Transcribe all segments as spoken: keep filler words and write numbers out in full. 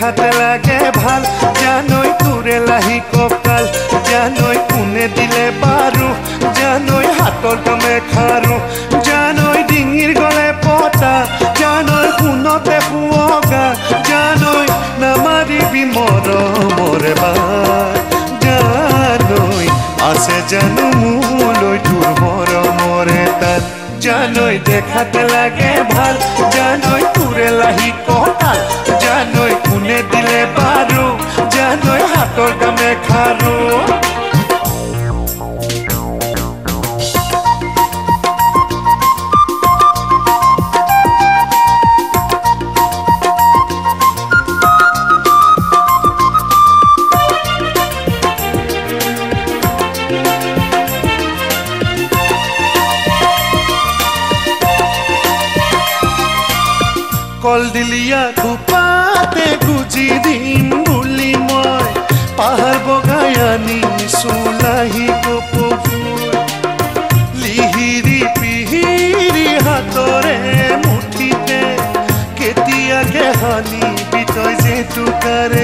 দেখাতে লাগে ভাল জানই তোরে লাহি ককাল জানই কোনে দিলে পারু জানই হাতর কামে খারু জানই ডিঙির গলে পটা জানই শুনতে শুৱগা জানই নামাৰিবি মৰমৰে বাট জানই আছে জানো মোলৈ তোৰ মৰমৰে তাত জানই দেখাতে লাগে ভাল জানই তোরে লাহি ককাল জানই কোনে দিলে পারু জানই হাতর কামে খারু কল দিলিয়া কুপাতে গুজি দিম বুলি মই পাহাৰ বগাই আনি চুলাহি কপবোৰ লিহিৰি পিহিৰি হাতৰে মুঠিতে কেতিয়াকে হানি বিতয় যে টুকাৰে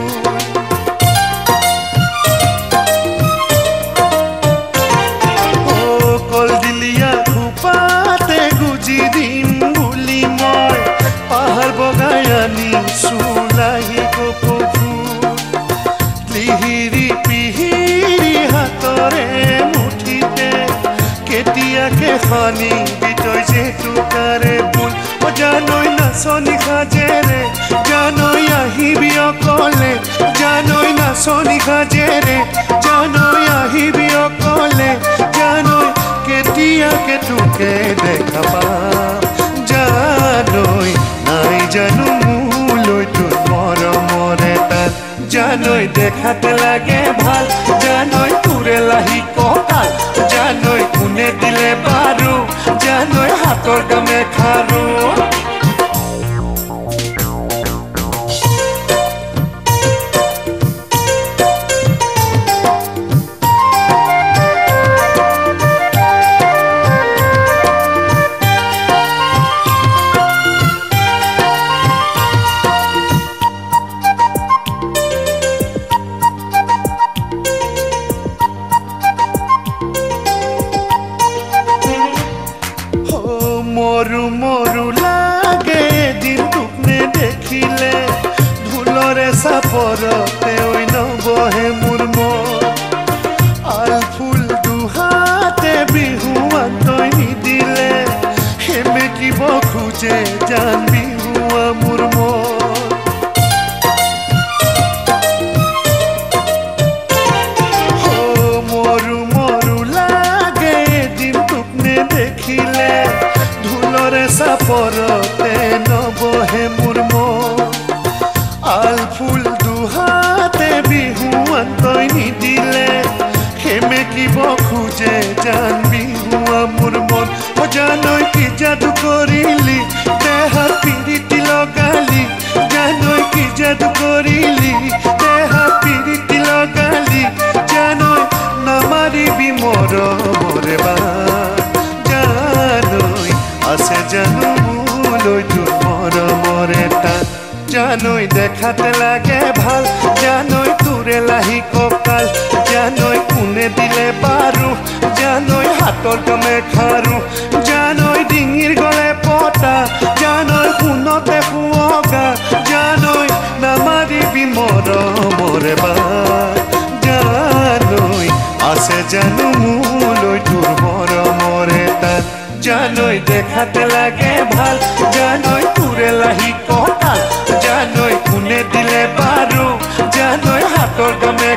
কল দিলিয়া কুপাতে গুজি দিম বুলি মই পাহাৰ বগাই আনি চুলাহি কপবোৰ লিহিৰি পিহিৰি হাতৰে মুঠিতে কেতিয়াকে খানি বিতয় যে টুকাৰে বুল জানই নাচনি সাজেৰে জানই আহিবি অকলে জানই নাচনি সাজেৰে জানই আহিবি অকলে জানই কেতিয়াকে তোকে দেখা পাম জানই নাই জানো মোলৈ তোৰ মৰমৰে তাত জানই দেখাতে লাগে ভাল জানই তোৰে লাহি ককাল জানই কোনে দিলে পাৰু জানই হাতৰ কামে খাৰু মরু মরু লাগে দিন তোকনে দেখিলে ধুলরে সাপরতে ওই নবহে মোৰ মন আল ফুল দুহাতে বিহুৱান তই নিদিলে সেমেকিব খোজে জান বিহুৱা মোৰ মন মরু মরু লাগে দিন তোকনে দেখিলে সাপরতে নবহে মোৰ মন আল ফুল দুহাতে বিহুৱান তই নিদিলে সেমেকিব খোজে জান বিহুৱা মোৰ মন জানই কি যাদু কৰিলি দেহাত পিৰিতি লগালি জানই কি যাদু কৰিলি দেহাত পিৰিতি লগালি জানই নামাৰিবি মৰমৰে বাট জানই আছে জানো মোলৈ তোৰ মৰমৰে তাত জানই দেখাতে লাগে ভাল জানই তোৰে লাহি ককাল জানই কোনে দিলে পাৰু জানই হাতৰ কামে খাৰু জানই ডিঙিৰ গলে পটা জানই শুনতে শুৱগা জানই নামাৰিবি মৰমৰে বাট জানই আছে জানো মোলৈ তোৰ মৰমৰে তাত জানই দেখাতে লাগে ভাল জানই তোরে লাহি ককাল জানই কোনে দিলে পারু জানই হাতর কামে